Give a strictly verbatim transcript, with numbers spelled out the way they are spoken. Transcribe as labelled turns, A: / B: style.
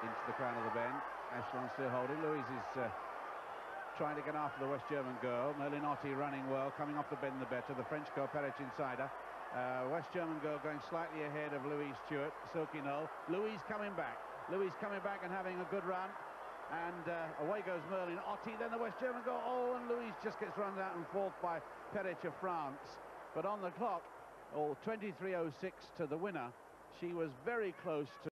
A: into the crown of the bend. Ashlon still holding. Louise is uh, trying to get after the West German girl. Merlene Ottey running well, coming off the bend the better. The French girl, Perich inside her. Uh, West German girl going slightly ahead of Louise Stewart. Silke Knoll. Louise coming back. Louise coming back and having a good run. And uh, away goes Merlene Ottey. Then the West German girl. Oh, and Louise just gets run out and fourth by Perich of France. But on the clock, oh, twenty-three oh six to the winner. She was very close to